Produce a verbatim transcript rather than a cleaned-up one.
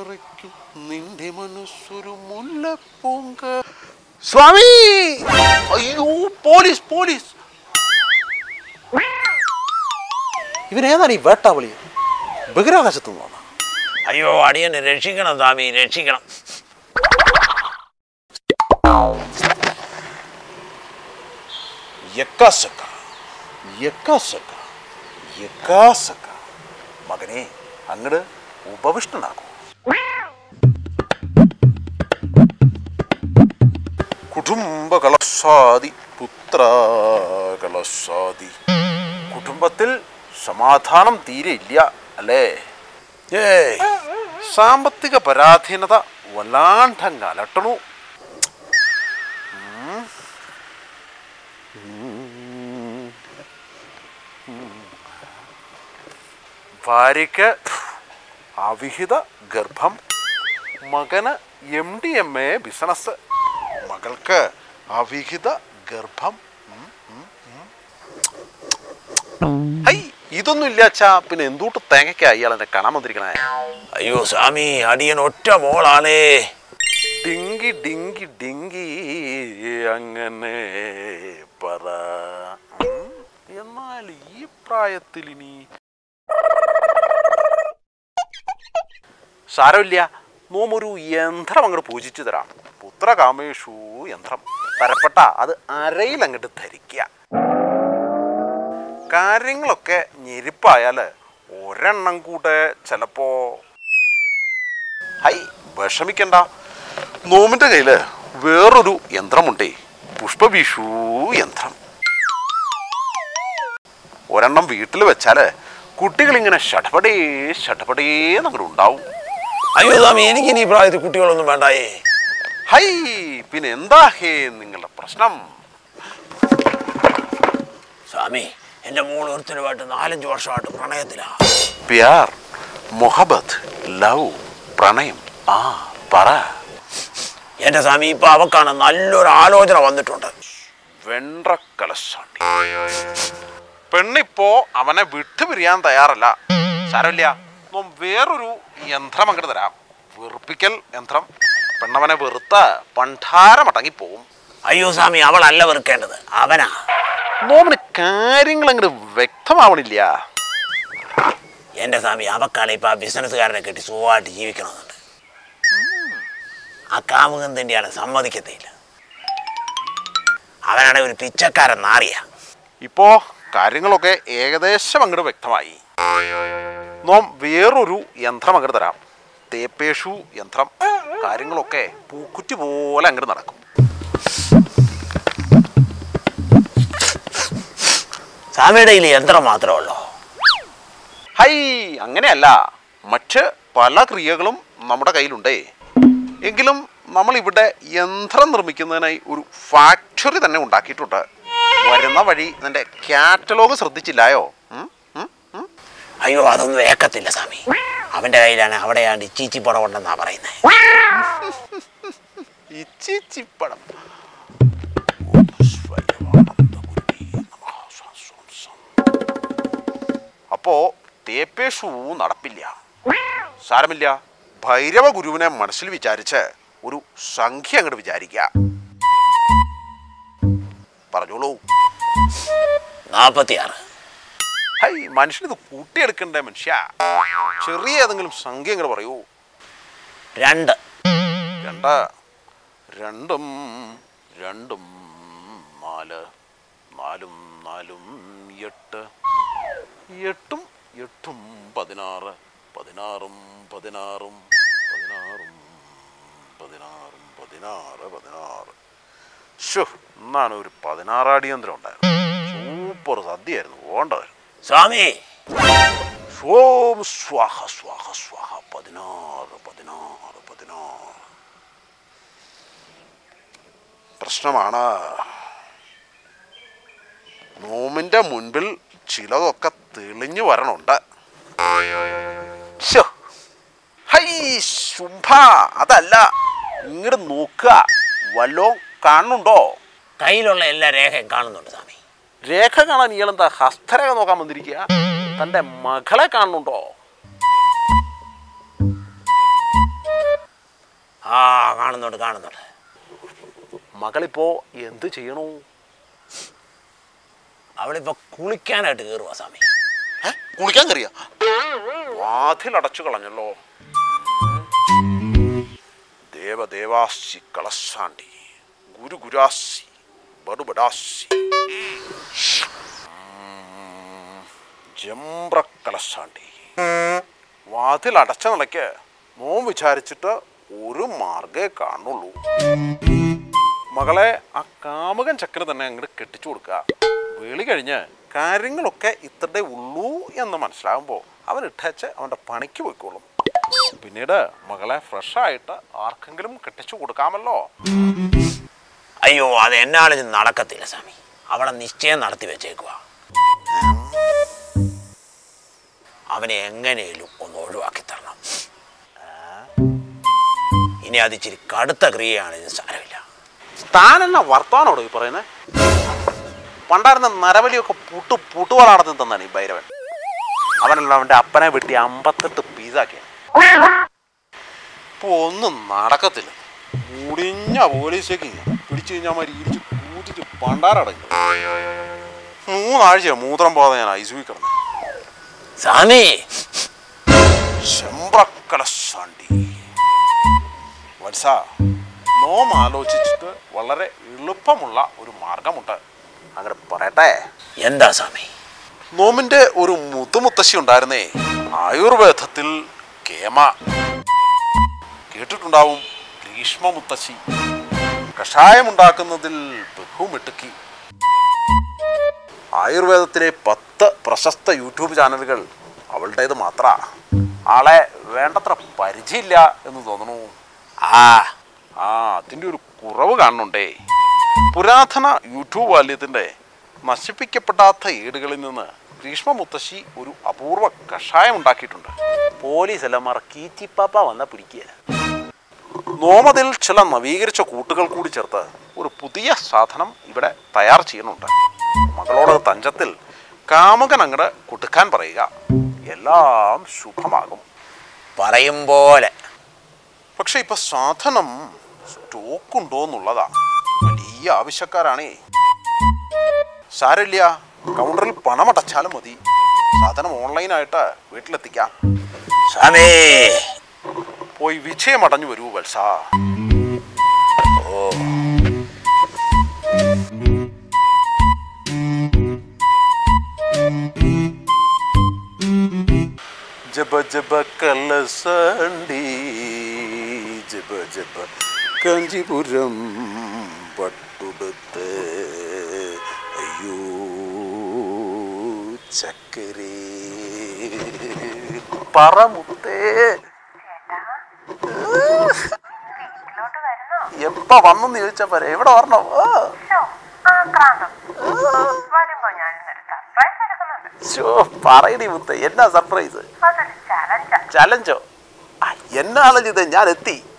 നിറയ്ക്കും നിന്റെ മനസ്സൊരു മുല്ലപ്പൂങ്ക. സ്വാമി! അയ്യോ, പോലീസ് പോലീസ്! ഇവനേതാണ് ഈ വേട്ടാവളി? ബഹിരാകാശത്ത് നിന്നാണ്. അയ്യോ, അടിയനെ രക്ഷിക്കണം സ്വാമി, രക്ഷിക്കണം. മകനെ, അങ്ങട് ഉപവിഷ്ടനാകൂ. കുടുംബകളസാദി പുത്രകളസാദി. കുടുംബത്തിൽ സമാധാനം തീരെ ഇല്ല അല്ലേ? ഏയ്, സാമ്പത്തിക പരാധീനത വല്ലാണ്ടങ്ങ് അലട്ടണു. ഭാര്യയ്ക്ക് അവിഹിത ഗർഭം, മകന് M D M A business, മകൾക്ക് അവിഹിത ഗർഭം. ഹൈ, ഇതൊന്നും ഇല്ലാച്ചാ പിന്നെ എന്തുകൊണ്ട് തേങ്ങയ്ക്കാ ഇയാൾ എന്നെ കാണാൻ വന്നിരിക്കണേ? അയ്യോ സ്വാമി, അടിയൻ ഒറ്റ മോളാണേ. ഡിങ്കി ഡിങ്കി ഡിങ്കി അങ്ങനെ പറ. എന്നാൽ ഈ പ്രായത്തിൽ ഇനി സാരമില്ല, നോമൊരു യന്ത്രം അങ്ങോട്ട് പൂജിച്ചു തരാം. പുത്രകാമേഷു യന്ത്രം തരപ്പെട്ട അത് അരയിൽ അങ്ങോട്ട് ധരിക്കുക. കാര്യങ്ങളൊക്കെ ഞെരിപ്പായാൽ ഒരെണ്ണം കൂടെ ചിലപ്പോ. ഹൈ, വിഷമിക്കണ്ട, നോമിൻ്റെ കയ്യിൽ വേറൊരു യന്ത്രമുണ്ടേ, പുഷ്പവിഷു യന്ത്രം. ഒരെണ്ണം വീട്ടിൽ വെച്ചാല് കുട്ടികളിങ്ങനെ ഷടപടേ ഷടപടേ അങ്ങോട്ട് ഉണ്ടാവും. അയ്യോ സ്വാമി, എനിക്ക് ഇനി പ്രായത്തിൽ കുട്ടികളൊന്നും വേണ്ടായേ. ഹൈ, പിന്നെ എന്താ ഹേ നിങ്ങളുടെ പ്രശ്നം? സ്വാമി, എൻ്റെ മോൾ ഒരുത്തരുമായിട്ട് നാലഞ്ച് വർഷമായിട്ട് പ്രണയത്തിലാ. പ്യാർ, മൊഹബത്ത്, ലവ്, പ്രണയം. ആ പറ. എൻ്റെ സ്വാമി, ഇപ്പൊ അവക്കാണ് നല്ലൊരു ആലോചന വന്നിട്ടുണ്ട്. വെണ്ട്രക്കലശാണ്ടി. പെണ്ണിപ്പോ അവനെ വിട്ടുപിരിയാൻ തയ്യാറല്ല. സാരമില്ല, വേറൊരു യന്ത്രം അങ്ങോട്ട് തരാം, വെറുപ്പിക്കൽ യന്ത്രം. പെണ്ണവനെ വെറുത്ത പണ്ടാരമടങ്ങി പോവും. അയ്യോ സ്വാമി, അവളല്ല വെറുക്കേണ്ടത്, അവനാ. നോമിന് കാര്യങ്ങൾ അങ്ങോട്ട് വ്യക്തമാവണില്ല. എൻ്റെ സ്വാമി, അവക്കാളെ ഇപ്പൊ ആ ബിസിനസ്സുകാരനെ കെട്ടി സുഖമായിട്ട് ജീവിക്കണമെന്നുണ്ട്. ആ കാമുകൻ തന്നെയാണ്, സമ്മതിക്കത്തില്ല. അവനാണ് ഒരു പിച്ചക്കാരൻ നാറിയ. ഇപ്പോ കാര്യങ്ങളൊക്കെ ഏകദേശം അങ്ങോട്ട് വ്യക്തമായി. നോം വേറൊരു യന്ത്രം അങ്ങോട്ട് തരാം, തേപ്പേഷു യന്ത്രം. കാര്യങ്ങളൊക്കെ പൂക്കുറ്റി പോലെ അങ്ങോട്ട് നടക്കും. സ്വാമിയുടെ കയ്യിൽ യന്ത്രം മാത്രമേ ഉള്ളൂ? ഹൈ, അങ്ങനെയല്ല, മറ്റ് പല ക്രിയകളും നമ്മുടെ കയ്യിലുണ്ടേ. എങ്കിലും നമ്മൾ ഇവിടെ യന്ത്രം നിർമ്മിക്കുന്നതിനായി ഒരു ഫാക്ടറി തന്നെ ഉണ്ടാക്കിയിട്ടുണ്ട്. വരുന്ന വഴി നിന്റെ കാറ്റലോഗ് ശ്രദ്ധിച്ചില്ലായോ? അയ്യോ, അതൊന്നും ഏക്കത്തില്ല സ്വാമി. അവന്റെ കയ്യിലാണ്, അവിടെയാണ് ഇച്ചീച്ചിപ്പടം ഉണ്ടെന്നാ പറയുന്നത്. ഇച്ചീച്ചിപ്പടം. അപ്പോ തേപ്പേഷു നടപ്പില്ല. സാരമില്ല, ഭൈരവ ഗുരുവിനെ മനസ്സിൽ വിചാരിച്ച് ഒരു സംഖ്യ അങ്ങോട്ട് വിചാരിക്കുക. പറഞ്ഞോളൂ. നാപ്പത്തിയാറ്. ഹൈ, മനുഷ്യനിത് കൂട്ടിയെടുക്കണ്ടേ മനുഷ്യ? ചെറിയ ഏതെങ്കിലും സംഖ്യ അങ്ങോട്ട് പറയൂ. രണ്ട്. രണ്ട് രണ്ടും രണ്ടും നാല്, നാലും നാലും എട്ട്, എട്ടും എട്ടും പതിനാറ്, പതിനാറും പതിനാറും പതിനാറും പതിനാറും പതിനാറ് പതിനാറ്. ശോ, എന്നാണ് ഒരു പതിനാറാടിയന്ത്രം ഉണ്ടായിരുന്നു. സൂപ്പർ സദ്യയായിരുന്നു, പോകേണ്ടതായിരുന്നു. സ്വാമി, ഓം സ്വാഹ സ്വാഹ സ്വാഹ. പതിനാറ് പതിനാറ് പതിനാറ്. പ്രശ്നമാണ്, നോമിന്റെ മുൻപിൽ ചിലതൊക്കെ തെളിഞ്ഞു വരണുണ്ട്. ഹൈ ശുംഭ, അതല്ല, ഇങ്ങോട്ട് നോക്കുക. വല്ലോ കാണുന്നുണ്ടോ? കയ്യിലുള്ള എല്ലാ രേഖയും കാണുന്നുണ്ട് സ്വാമി. രേഖ കാണാൻ ഇയാളെന്താ ഹസ്തരേഖ നോക്കാൻ വന്നിരിക്കുക? തൻ്റെ മകളെ കാണുന്നുണ്ടോ? കാണുന്നുണ്ട് കാണുന്നുണ്ട്. മകളിപ്പോ എന്ത് ചെയ്യണു? അവളിപ്പോ കുളിക്കാനായിട്ട് കയറുവാ സ്വാമി. കുളിക്കാൻ കയറിയ? വാതിലടച്ചു കളഞ്ഞല്ലോ. ദേവദേവാസി കളസാണ്ടി ഗുരുഗുരാസി ബടുബടാസി ജംബ്രക്കളസാണ്ടി. വാതിലടച്ച നിലയ്ക്ക് മോൻ വിചാരിച്ചിട്ട് ഒരു മാർഗേ കാണുള്ളൂ. മകളെ ആ കാമുകൻ ചക്കന് തന്നെ അങ്ങോട്ട് കെട്ടിച്ചു കൊടുക്കുക. വേളി കഴിഞ്ഞ് കാര്യങ്ങളൊക്കെ ഇത്രേ ഉള്ളൂ എന്ന് മനസ്സിലാകുമ്പോൾ അവൻ ഇട്ടേച്ച് അവൻ്റെ പണിക്ക് പോയിക്കോളും. പിന്നീട് മകളെ ഫ്രഷായിട്ട് ആർക്കെങ്കിലും കെട്ടിച്ചു കൊടുക്കാമല്ലോ. അയ്യോ, അത് എന്നാലും നടക്കത്തില്ല സ്വാമി. അവളെ നിശ്ചയം നടത്തി വെച്ചേക്കുക. അവനെ എങ്ങനെയും ഒന്ന് ഒഴിവാക്കി തരണം. ഇനി അത് ഇച്ചിരി കടുത്ത ക്രിയയാണ്. ഇത് സാരമില്ല. താനെന്നാ വർത്താനോട് ഈ പറയുന്നത്? പണ്ടായിരുന്ന നരവലിയൊക്കെ പുട്ടു പുട്ടുപോലെ നടത്തി തന്നാണ് ഈ ഭൈരവൻ. അവനല്ല അവൻ്റെ അപ്പനെ വെട്ടി അമ്പത്തെട്ട് പീസാക്കിയ. ഇപ്പൊ ഒന്നും നടക്കത്തില്ല. മുടിഞ്ഞ പോലീസേക്ക് പിടിച്ചു കഴിഞ്ഞാൽ മാതിരി ഇടിച്ച് കൂറ്റിട്ട് പണ്ടാരടങ്ങി. മൂന്നാഴ്ച മൂത്രം പോകാതെ ഞാൻ ഐസുവി കിടന്നു. സ്വാമി ശംബ്രക്കലശാണ്ടി വത്സ, നോം ആലോചിച്ചിട്ട് വളരെ എളുപ്പമുള്ള ഒരു മാർഗമുണ്ട്. അങ്ങനെ പറയട്ടെ? എന്താ സ്വാമി? നോമിന്റെ ഒരു മുത്തുമുത്തശ്ശി ഉണ്ടായിരുന്നേ, ആയുർവേദത്തിൽ കേമ. കേട്ടിട്ടുണ്ടാവും. ഗ്രീഷ്മ മുത്തശ്ശി കഷായം ഉണ്ടാക്കുന്നതിൽ ബഹുമിടുക്കി. ആയുർവേദത്തിലെ പത്ത് പ്രശസ്ത യൂട്യൂബ് ചാനലുകൾ അവളുടേത് മാത്ര. ആളെ വേണ്ടത്ര പരിചയമില്ല എന്ന് തോന്നുന്നു. ആ ആ അതിൻ്റെ ഒരു കുറവ് കാണുന്നുണ്ടേ. പുരാതന യൂട്യൂബ് ബാല്യത്തിൻ്റെ നശിപ്പിക്കപ്പെടാത്ത ഏടുകളിൽ നിന്ന് ഗ്രീഷ്മ മുത്തശ്ശി ഒരു അപൂർവ കഷായം ഉണ്ടാക്കിയിട്ടുണ്ട്. പോലീസ് എല്ലാം കീച്ചിപ്പാപ്പ വന്ന പിടിക്കുക. നോമതിൽ ചില നവീകരിച്ച കൂട്ടുകൾ കൂടി ചേർത്ത് ഒരു പുതിയ സാധനം ഇവിടെ തയ്യാർ ചെയ്യുന്നുണ്ട്. മകളോട് തഞ്ചത്തിൽ കാമുകൻ അങ്ങട് കൊടുക്കാൻ പറയുക. എല്ലാം ശുഭമാകും. പറയും പോലെ. പക്ഷെ ഇപ്പൊ സാധനം സ്റ്റോക്ക് ഉണ്ടോ എന്നുള്ളതാ വലിയ ആവശ്യക്കാരാണേ. സാരമില്ല, കൗണ്ടറിൽ പണം അടച്ചാലും മതി. സാധനം ഓൺലൈനായിട്ട് വീട്ടിലെത്തിക്കാം. സ്വാമി പോയി വിജയം അടഞ്ഞു വരൂ വത്സ. ഓ ജബ ജബ കലസണ്ടി ജബ ജബ കാഞ്ചീപുരം പട്ടുടുത്ത് അയ്യോ ചക്കരേ പറമുത്തേ. എപ്പ വന്നെന്ന് ചോദിച്ചാ പോരെ? എവിടെ വരണോ? പറയടി മുത്തേ, എന്നാ സർപ്രൈസ്? ചലഞ്ചോ? എന്നാണ് ഇത്? ഞാൻ എത്തി.